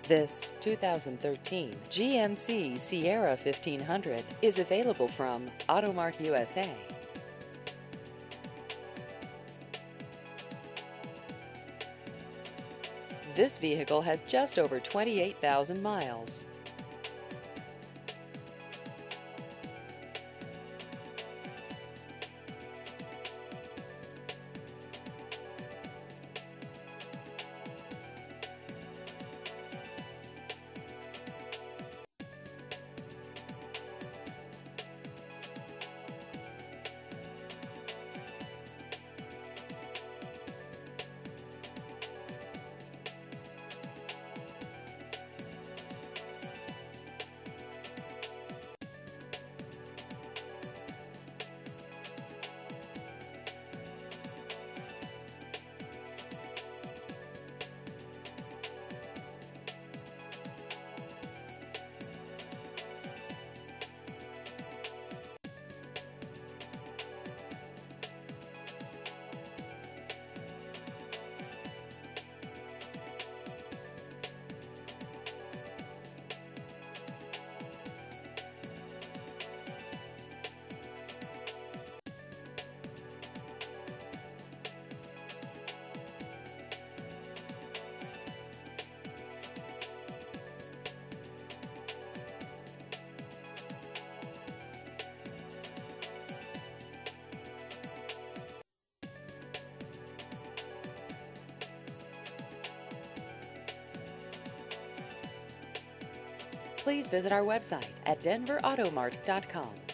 This 2013 GMC Sierra 1500 is available from Automart USA. This vehicle has just over 28,000 miles. Please visit our website at denverautomart.com.